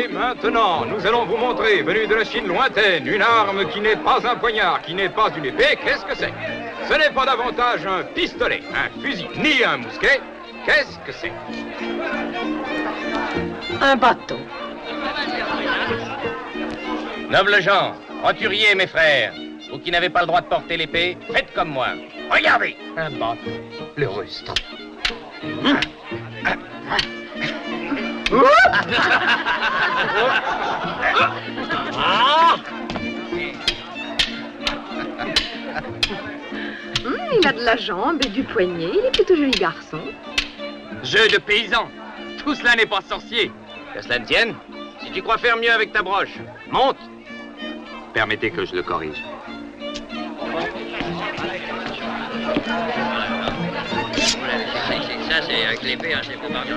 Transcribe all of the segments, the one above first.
Et maintenant, nous allons vous montrer, venue de la Chine lointaine, une arme qui n'est pas un poignard, qui n'est pas une épée. Qu'est-ce que c'est? Ce n'est pas davantage un pistolet, un fusil, ni un mousquet. Qu'est-ce que c'est? Un bâton. Nobles gens, roturiers, mes frères, vous qui n'avez pas le droit de porter l'épée, faites comme moi. Regardez. Un bâton. Le rustre. Il a de la jambe et du poignet. Il est plutôt joli garçon. Jeu de paysans. Tout cela n'est pas sorcier. Que cela ne tienne, si tu crois faire mieux avec ta broche, monte. Permettez que je le corrige. Ça, c'est avec l'épée, c'est pas marrant.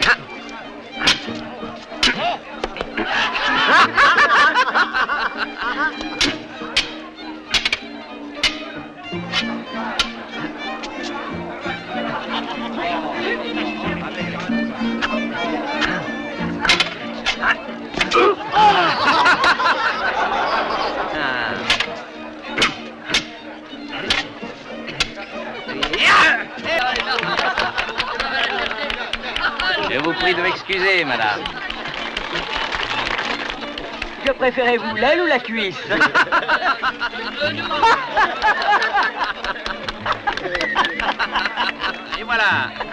Je vous prie de m'excuser, madame. Que préférez-vous, l'aile ou la cuisse? Et voilà.